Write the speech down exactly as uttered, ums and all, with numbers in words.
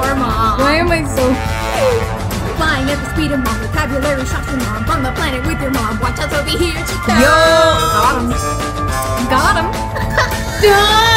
your mom. Why am I so... Flying at the speed of mom, vocabulary shocks your mom. On the planet with your mom, watch us over here. Yo! Got him. Got him.